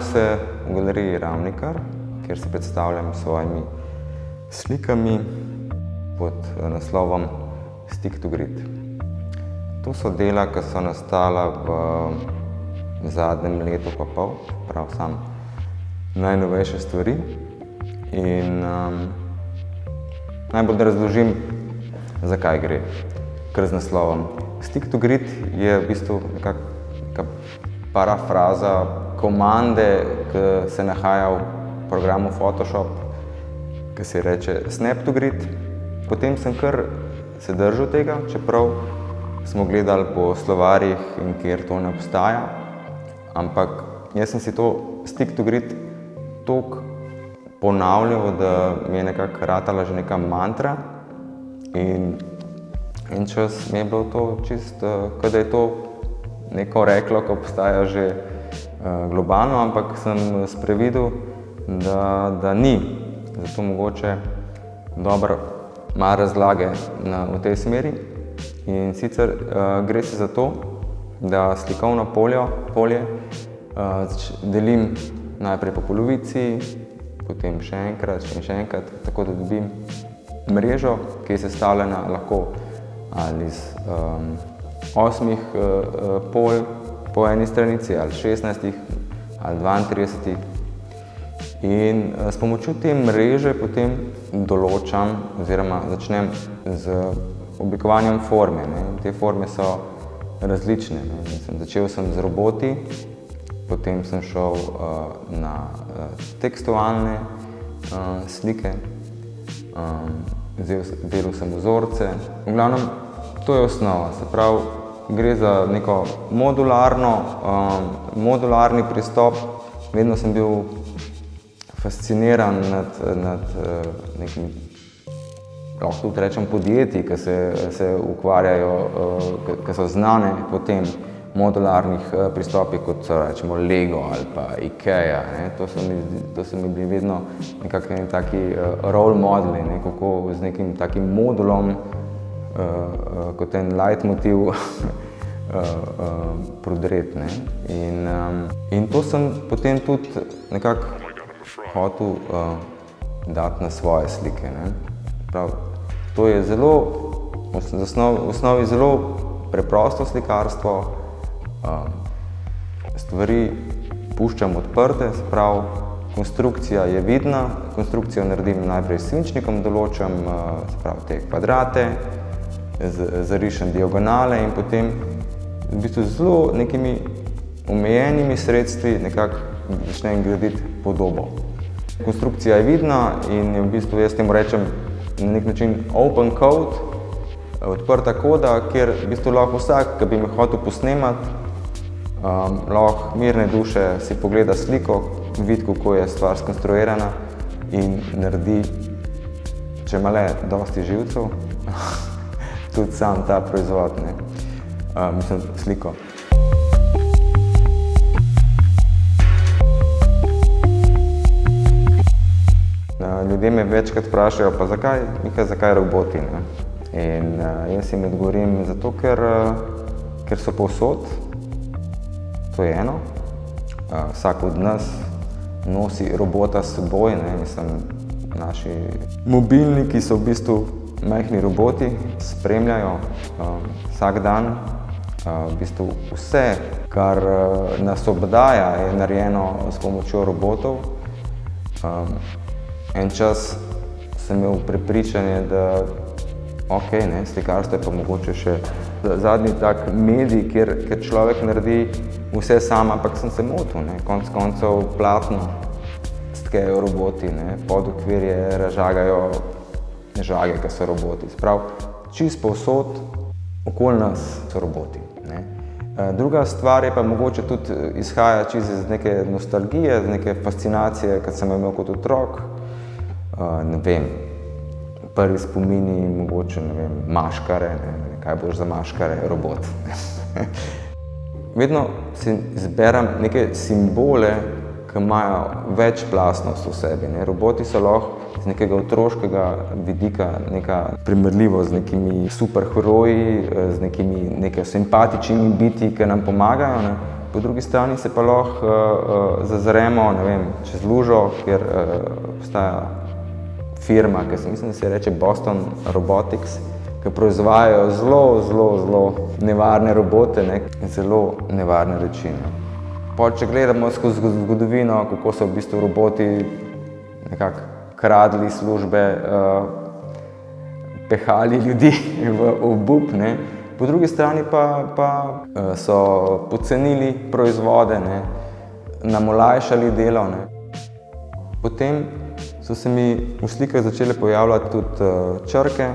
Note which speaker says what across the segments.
Speaker 1: se v galeriji Ravnikar, kjer se predstavljam s svojimi slikami pod naslovom Stick to Grid. To so dela, ki so nastala v zadnjem letu pa pol, prav sam najnovejše stvari. In najbolj da razložim, zakaj gre. Ker z naslovom Stick to Grid je v bistvu nekakšna parafraza komande, ki se nahaja v programu Photoshop, ki se reče Snap to Grid. Potem sem kar se držal tega, čeprav smo gledali po slovarjih in kjer to ne obstaja. Ampak jaz sem si to Stick to Grid toliko ponavljal, da mi je nekako ratala že neka mantra. In čas mi je bilo to čisto, kot da je to neko reklo, ko obstaja že globalno, ampak sem sprevidel, da ni. Zato mogoče dobro malo razlage v tej smeri. In sicer gre se za to, da slikovno polje delim najprej po polovici, potem še enkrat, tako da dobim mrežo, ki je sestavljena lahko ali iz 8 polj po eni stranici, ali 16 ali 32. In s pomočjo te mreže potem določam oziroma začnem z oblikovanjem forme. Te forme so različne. Začel sem z roboti, potem sem šel na tekstualne slike, delal sem vzorce. V glavnem, to je osnova, se pravi, gre za neko modularni pristop. Vedno sem bil fasciniran nad nekimi, lahko tudi rečem, podjetji, ki se ukvarjajo, ki so znane po tem modularnih pristopih, kot so rečemo Lego ali pa Ikea. To so mi bili vedno nekakšni taki role modeli, kako z nekim takim modulom kot en leitmotiv prodreti. In to sem potem tudi nekako hotel dati na svoje slike. To je v osnovi zelo preprosto slikarstvo. Stvari puščam odprte, se pravi, konstrukcija je vidna. Konstrukcijo naredim najprej s svinčnikom, določam te kvadrate, zarišem diagonale in potem v bistvu zelo nekimi omejenimi sredstvi nekako začnem graditi podobo. Konstrukcija je vidna in v bistvu jaz temu rečem na nek način open code, odprta koda, kjer v bistvu lahko vsak, ki bi me hotel posnemati, lahko mirne duše si pogleda sliko, vidi, kako je stvar skonstruirana in naredi, če ima le dosti živcev, tudi sam ta proizvod, mislim, sliko. Ljudje me večkrat vprašajo, pa zakaj roboti? In jaz jim odgovorim, zato ker so povsod, to je eno. Vsak od nas nosi robota s seboj, naši mobilniki so v bistvu majhni roboti, spremljajo vsak dan. V bistvu vse, kar nas obdaja, je narejeno s pomočjo robotov. En čas sem imel prepričanje, da slikarstvo je pa mogoče še zadnji tak medij, kjer človek naredi vse sam, ampak sem se motil. Konec koncev platno stkejo roboti, podokvirje razžagajo žage, ki so roboti. Sprav, čisto povsod okoli nas so roboti. Druga stvar je pa mogoče tudi izhaja čisto iz neke nostalgije, iz neke fascinacije, kot sem imel kot otrok. Prvi spomini, mogoče, maškare, kaj boš za maškare, robot. Vedno si izberem neke simbole, ki imajo večplastnost v sebi. Roboti so lahko z nekega otroškega vidika neka primerljivo z nekimi superheroji, z nekimi simpatičnimi biti, ki nam pomagajo. po drugi strani se pa lahko zazremo, ne vem, čez lužo, kjer obstaja firma, ki mislim, da se reče Boston Robotics, ki proizvajajo zelo nevarne robote, ne, in zelo nevarne reči. Če gledamo skozi zgodovino, kako so v bistvu roboti nekako kradli službe, pehali ljudi v obup, ne. Po drugi strani pa so pocenili proizvode, ne, nam olajšali delo, ne. Potem so se mi v slikah začele pojavljati tudi črke,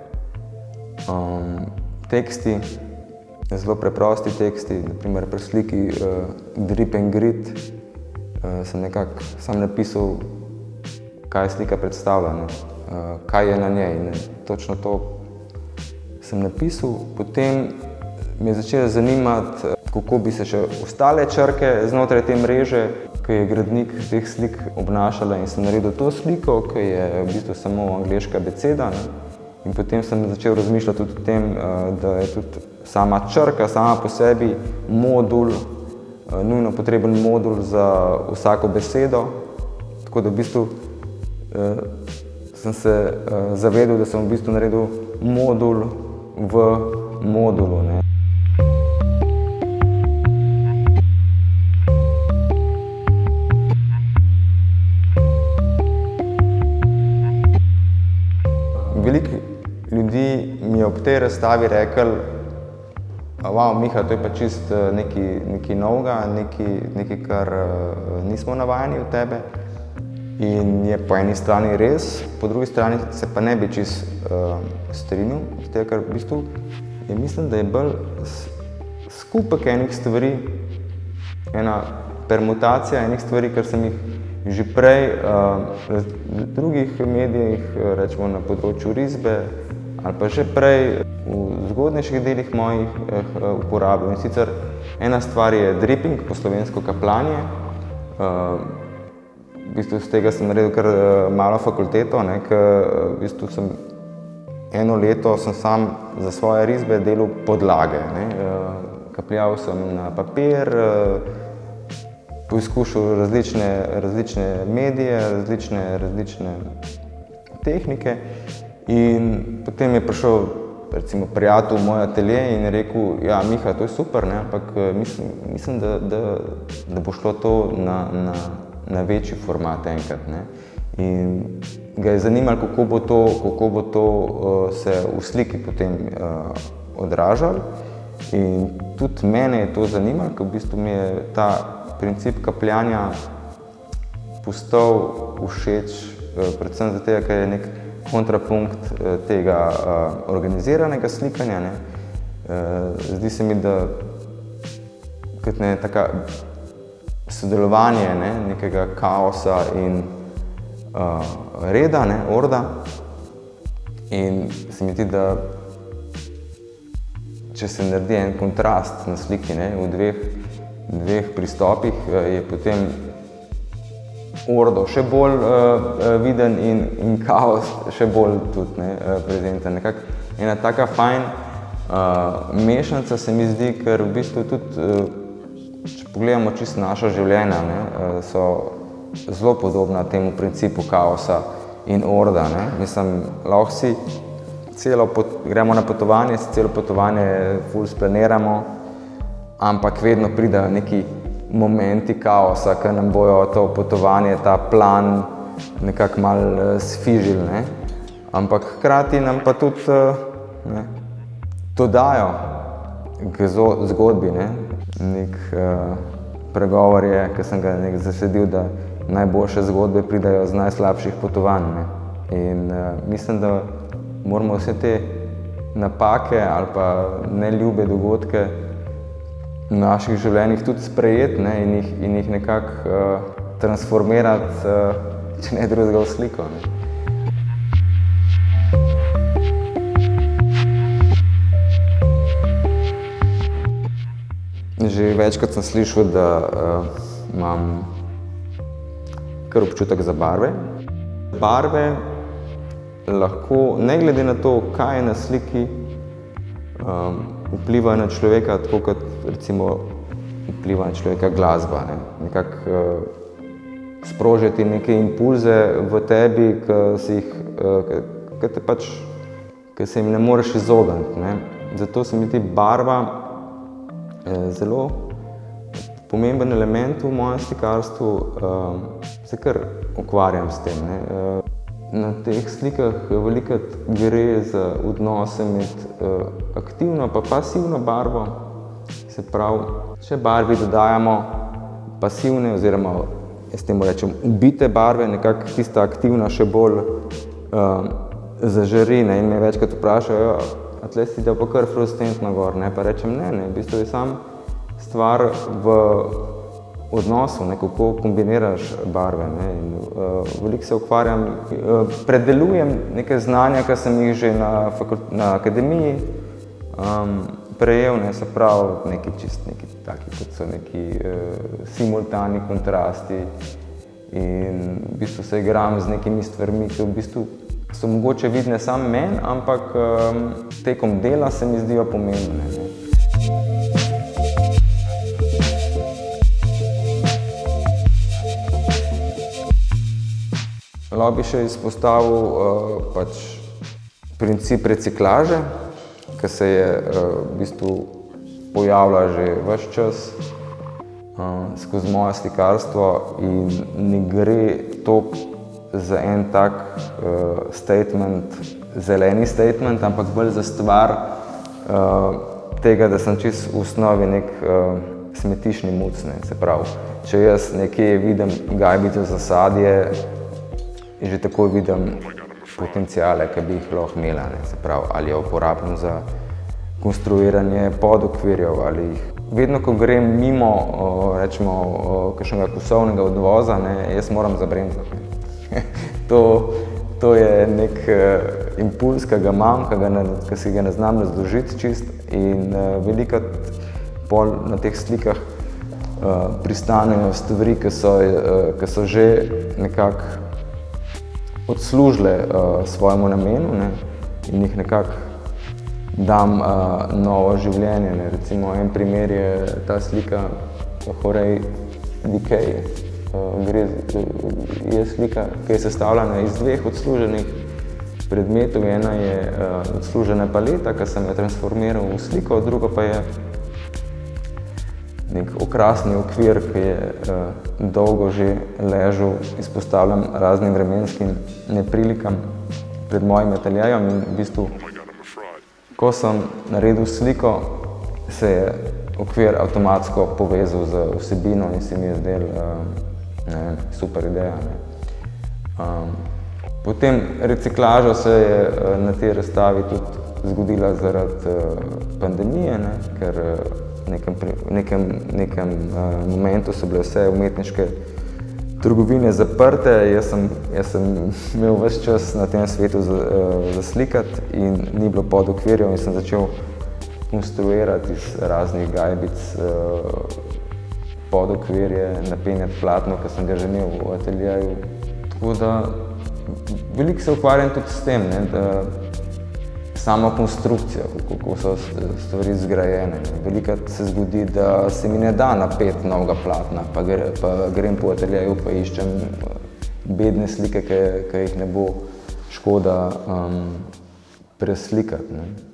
Speaker 1: teksti, zelo preprosti teksti, naprimer pri sliki Drip and Grit sem nekako sam napisal, kaj slika predstavlja, ne, kaj je na njej, ne. Točno to sem napisal, potem me je začelo zanimati, kako bi se še ostale črke znotraj te mreže, ki je gradnik teh slik obnašala, in sem naredil to sliko, ki je v bistvu samo angleška abeceda, ne. In potem sem začel razmišljati tudi o tem, da je tudi sama črka, sama po sebi modul, nujno potreben modul za vsako besedo, tako da v bistvu sem se zavedel, da sem v bistvu naredil modul v modulu, ne. Veliko ljudi mi je ob tej razstavi reklo, wow, Miha, to je pa čist nekaj novega, nekaj, kar nismo navajeni od tebe. In je po eni strani res, po drugi strani se pa ne bi čist strinjal, ker v bistvu mislim, da je bolj skupek enih stvari, ena permutacija enih stvari, kar sem jih že prej v drugih medijih, rečemo na področju risbe, ali pa že prej v zgodnejših delih mojih uporabljal. In sicer ena stvar je dripping, po slovensko kapljanje. V bistvu z tega sem naredil kar malo fakulteto, ne, ker v bistvu sem eno leto sem sam za svoje risbe delal podlage, ne. Kapljal sem na papir, poizkušal različne medije, različne tehnike, in potem je prišel recimo prijatelj v moj atelje in je rekel, ja, Miha, to je super, ne, ampak mislim, da bo šlo to na večji format enkrat, ne. In ga je zanimalo, kako bo to se v sliki potem odražalo. In tudi mene je to zanimalo, ker v bistvu mi je ta princip kapljanja postal všeč, predvsem zato, ker je nek kontrapunkt tega organiziranega slikanja, ne. Zdi se mi, da kot ne taka sodelovanje, ne, nekega kaosa in reda, ne, orda. In se mi zdi, da če se naredi en kontrast na sliki, ne, v dveh pristopih, je potem ordo še bolj viden in kaos še bolj tudi, ne, prezenten. Nekako ena taka fajn mešanica se mi zdi, ker v bistvu tudi, če pogledamo čisto naša življenja, ne, so zelo podobna temu principu kaosa in orda, ne. Mislim, lahko si gremo na potovanje, si celo potovanje ful splaniramo, ampak vedno pridejo neki momenti kaosa, ki nam bojo to potovanje, ta plan nekako malo sfižili, ne. Ampak hkrati nam pa tudi dodajo k zgodbi, ne. Nek pregovor je, ki sem ga zasledil, da najboljše zgodbe pridejo z najslabših potovanj, ne. In mislim, da moramo vse te napake ali pa neljube dogodke v naših življenjih tudi sprejeti, ne, in jih nekako transformirati, če ne drugega, v sliko, ne. Že večkrat sem slišal, da imam kar občutek za barve. Barve lahko, ne glede na to, kaj je na sliki, vplivajo na človeka, tako kot recimo vpliva na človeka glasba, ne. Nekako sprožiti neke impulze v tebi, ki se jim ne moreš izogniti, ne. Zato se mi zdi barva zelo pomemben element v mojem slikarstvu, se kar ukvarjam s tem, ne. Na teh slikah velikokrat gre za odnose med aktivno pa pasivno barvo. Se pravi, če barvi dodajamo pasivne oziroma, jaz temu rečem, ubite barve, nekako tista aktivna še bolj zažari, ne, in me večkrat vprašajo, a tle si dal pa kar fluorescentno gor, ne, pa rečem ne, v bistvu je samo stvar v odnosu, ne, kako kombiniraš barve, ne, in veliko se ukvarjam, predelujem neke znanja, ki sem jih že na akademiji prejel, ne, se pravi, neki taki, kot so neki simultani kontrasti in v bistvu se igram z nekimi stvarmi, ki v bistvu so mogoče vidne samo meni, ampak tekom dela se mi zdijo pomembne, ne. Lahko bi še izpostavil princip reciklaže, ki se je v bistvu pojavlja že ves čas skozi moje slikarstvo in ne gre toliko za en tak statement, zeleni statement, ampak bolj za stvar tega, da sem čisto v osnovi nek smetišni muc, ne. Se pravi, če jaz nekje vidim gajbico zasadje, že takoj vidim potenciale, ki bi jih lahko imela, ne. Se pravi, ali jo uporabljam za konstruiranje podokvirjev ali jih. Vedno, ko grem mimo, rečemo, kakšnega kosovnega odvoza, ne, jaz moram zabremzati. To je nek impuls, ki ga imam, ki si ga ne znam razložiti čist in velikokrat pol na teh slikah pristanejo stvari, ki so že nekako odslužile svojemu namenu, ne, in jih nekako dam novo življenje, ne. Recimo en primer je ta slika Horej Decay. Je slika, ki je sestavljena iz dveh odsluženih predmetov. Ena je odslužena paleta, ki sem jo transformiral v sliko, drugo pa je nek okrasni okvir, ki je dolgo že ležal, izpostavljen raznim vremenskim neprilikam pred mojim ateljejem in v bistvu, ko sem naredil sliko, se je okvir avtomatsko povezal z vsebino in se mi je zdel super ideja, ne. Potem reciklaža se je na tej razstavi tudi zgodila zaradi pandemije, ne, ker v nekem momentu so bile vse umetniške trgovine zaprte, jaz sem imel ves čas na tem svetu za slikati in ni bilo podokvirjev in sem začel konstruirati iz raznih gajbic podokvirje, napenjati platno, ki sem ga že imel v ateljeju. Tako da veliko se ukvarjam tudi s tem, ne, da samo konstrukcijo, kako so stvari zgrajene. Velikokrat se zgodi, da se mi ne da napeti novega platna, pa grem po ateljeju pa iščem bedne slike, ki jih ne bo škoda preslikati, ne.